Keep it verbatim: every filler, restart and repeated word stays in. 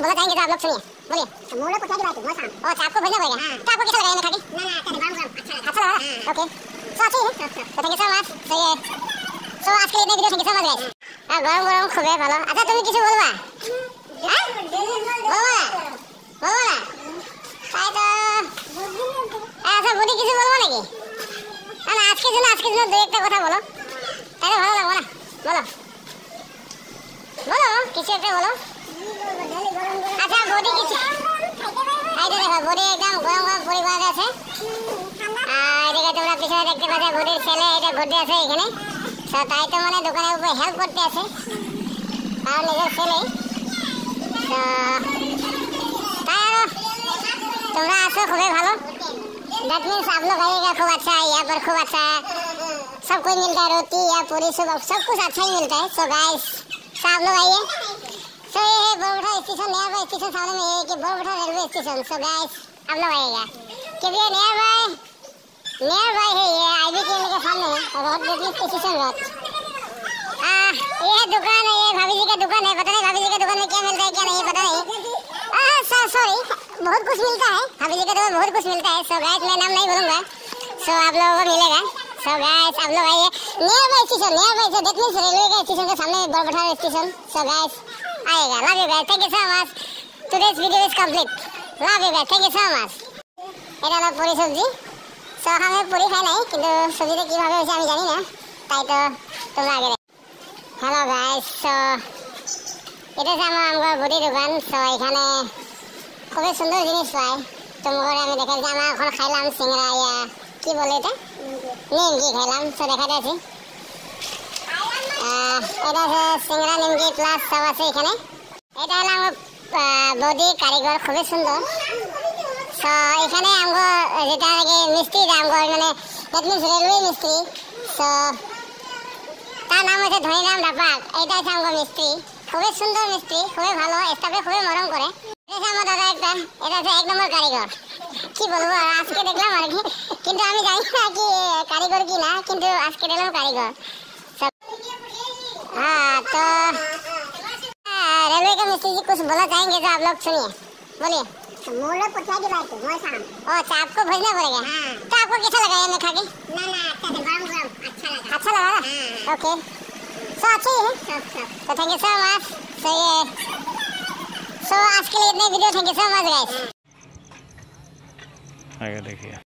बोला चाहेंगे तो आप लोग सुनिए, बोलिए। तो मोड़ो को क्या की बात है, वो शाम ओ चाप को भेजना पड़ेगा। हां तो आपको कैसा लगा ये खा के? ना ना अच्छा गरम गरम अच्छा लगा। अच्छा लगा ओके सो अच्छी है तो thank you so much. So ये सो आज के इतने video thank you so much guys. हां गरम गरम খুবই ভালো। আচ্ছা তুমি কিছু বলবা? হ্যাঁ বলবা বলবা তাই তো আচ্ছা বডি কিছু বলবো নাকি? না আজকে জন্য আজকে জন্য দুই একটা কথা বলো তাহলে ভালো লাগবে না। বলো বলো কিছু একটা বলো। আচ্ছা বডি কিছু এই যে দেখো বডি একদম গরম গরম বডি বাজে আছে। আর এদিকে তোমরা পিছনে দেখতে পাচ্ছ বডির ছেলে এটা ঘুরতে আছে এখানে। তো তাই তো মানে দোকানের উপরে হেল্প করতে আছে আর নিজের ছেলে। তো তাই আর তোমরা আছো খুবই ভালো। दैट मीन्स आप लोग आइएगा खूब अच्छा है यहाँ पर खूब अच्छा है सब कुछ मिलता है रोटी या पूरी सब सब कुछ अच्छा ही मिलता है। सो गाइस सब आप लोग आइए। सो ये है Borbatha station nearby station सामने में ये कि Borbatha railway station. So guys आप लोग आइएगा क्योंकि ये नियर बाय नियर बाय है ये आईबी क्लिनिक के सामने है रोड दैट स्टेशन रोड। आ ये है दुकान है ये भाभी जी का दुकान है। पता नहीं भाभी जी का दुकान में क्या मिलता है क्या नहीं पता नहीं। सॉरी बहुत कुछ मिलता है भाभी जी का दुकान बहुत कुछ मिलता है। सो गाइस मैं नाम नहीं बोलूंगा। सो आप लोगों को मिलेगा। सो गाइस आप लोग आइए nearby station nearby से दैट मींस रेलवे के स्टेशन के सामने बोरबठा स्टेशन। सो गाइस आएगा। Love you guys thank you so much. Today's video is complete. Love you guys thank you so much. এটা হলো পুরি সবজি। সো আমি পুরি খাই নাই কিন্তু সবজিটা কিভাবে হয়েছে আমি জানি না তাই তো তোমরা আগে দেখো। হ্যালো গাইস সো এটা হচ্ছে আমার আমার বডি দোকান। সো এখানে খুবই সুন্দর জিনিস পাই তোমাকে আমি দেখাচ্ছি। আমরা এখন খাইলাম সিঙ্গড়া ইয়া কি বলে এটা নিমকি খাইলাম। সো দেখা যাচ্ছে এটা হচ্ছে সিঙ্গড়া নিমকি প্লাস সব আছে এখানে। এটা হলো আমার বডি কারিগর খুবই সুন্দর। সো এখানে আমগো যেটা আগে মিস্ত্রি আমগো মানে দ্যাট মিন্স রেলওয়ে মিস্ত্রি। সো তার নাম হচ্ছে ধনীরাম ডাপাক। এটা হচ্ছে আমগো মিস্ত্রি খুবই সুন্দর মিস্ত্রি খুবই ভালো স্টাফে খুবই মরম করে। এটা আমার দাদা একটা এটা হচ্ছে এক নম্বর কারিগর কি বলবো আজকে দেখলাম আর কি কিন্তু আমি জানি না কি কারিগর কি না কিন্তু আজকে দেখলাম কারিগর। हाँ तो रेलवे के मिस्त्री जी कुछ बोला चाहेंगे तो आप लोग सुनिए बोलिए। मोड़ो को क्या की बात है वो शाम ओ अच्छा आपको भेजना पड़ेगा। हाँ तो आपको कैसा लगा ये मैं खा के? ना ना अच्छा गरम गरम अच्छा लगा। अच्छा लगा ओके सो अच्छी है तो thank you so much. So ये सो आज के लिए इतने video thank you so much guys. आगे देखिए।